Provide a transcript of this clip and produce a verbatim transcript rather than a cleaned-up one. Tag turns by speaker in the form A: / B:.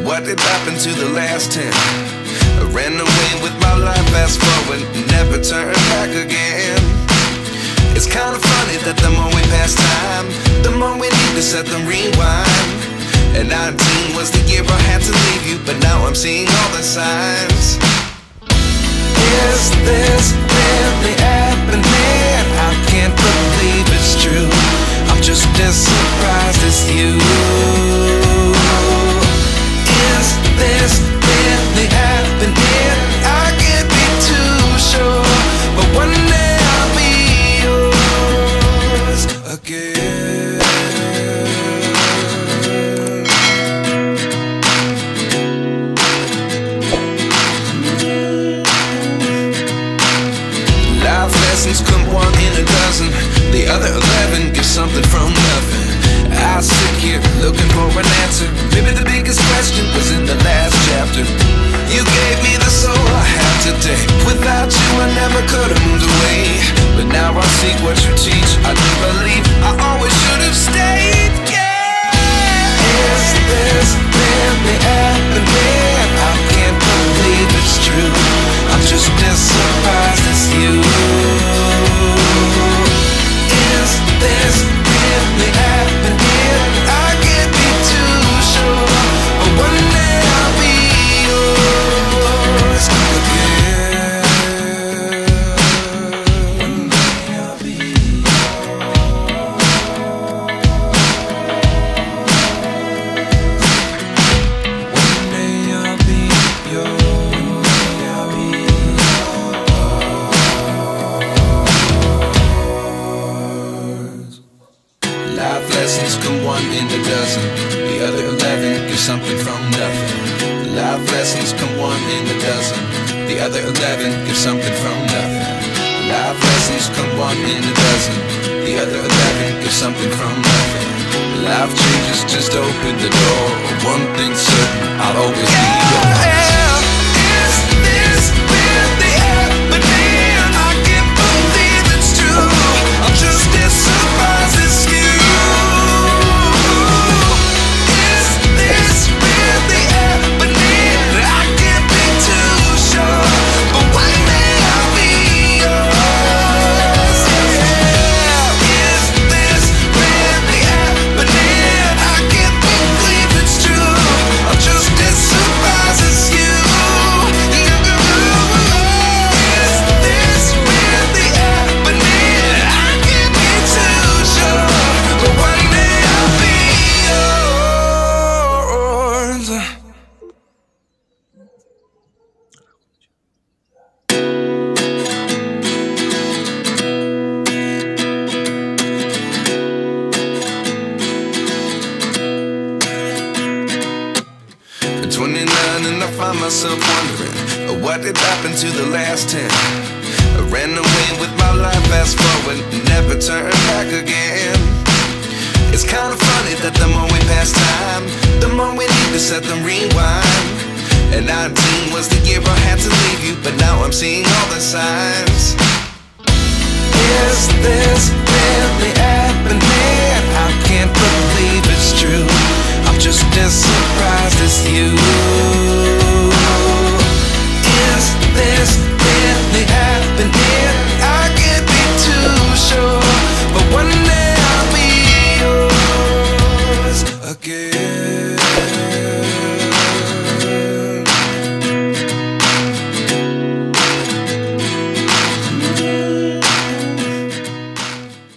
A: what did happen to the last ten? I ran away with my life, fast forward, never turn back again. It's kinda funny that the more we pass time, the more we need to set them rewind. And nineteen was the year I had to leave you, but now I'm seeing all the signs. Is this really happening? I can't believe it's true. I'm just as surprised as you. Is this really happening? I can't be too sure, but one day I'll be yours again. Life lessons come one in a dozen, the other eleven give something from nothing. I sit here looking for an answer. Maybe the biggest question was in the last chapter. You gave me the soul I have today. Without you I never could have moved away, but now I see what you teach. I do believe I always should have stayed. Yeah. Is this really happening? I can't believe it's true. I'm just as surprised as you. Is this really happening? I can't be too sure, but one day I'll be yours again. One day I'll be yours. One day I'll be yours. I'll be yours. Life lessons come one in a dozen, the other eleven give something from nothing. Life lessons come one in a dozen, the other eleven give something from nothing. Life lessons come one in a dozen, the other eleven give something from nothing. Life changes just open the door. One thing's certain, I'll always be yours. Is this really happening? I can't believe it's true. I'm just as surprised as you. twenty-nine and I find myself wondering, what did happen to the last ten? I ran away with my life, fast forward, never turn back again. It's kinda funny that the more we pass time, the more we need to set them rewind. And nineteen was the year I had to leave you, but now I'm seeing all the signs. Is this really happening? I can't believe it's true. I'm just as surprised as you.